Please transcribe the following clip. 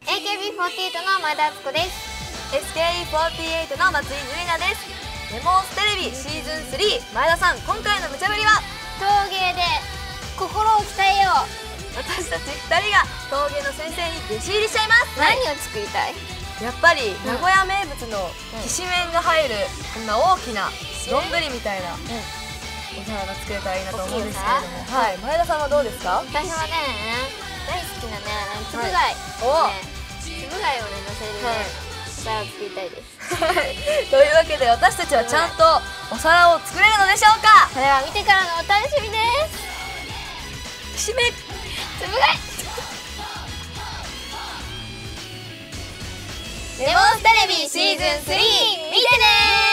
AKB48 の前田敦子です。 SKE48 の松井樹里奈です。レモンステレビシーズン3、前田さん、今回の無茶ぶりは陶芸で心を鍛えよう。 私たち2人が陶芸の先生に弟子入りしちゃいます。 何を作りたい？ やっぱり名古屋名物のきしめんが入るこんな大きな丼みたいなお皿が作れたらいいなと思うんですけれども、はい、前田さんはどうですか？ 私はね、大好きなね、つぶ貝、つぶ貝をね、乗せるね、お皿を作りたいです。 というわけで私たちはちゃんとお皿を作れるのでしょうか？ それは見てからのお楽しみです。 きしめん、 つぶ貝レモンステレビシーズン3、見てねー。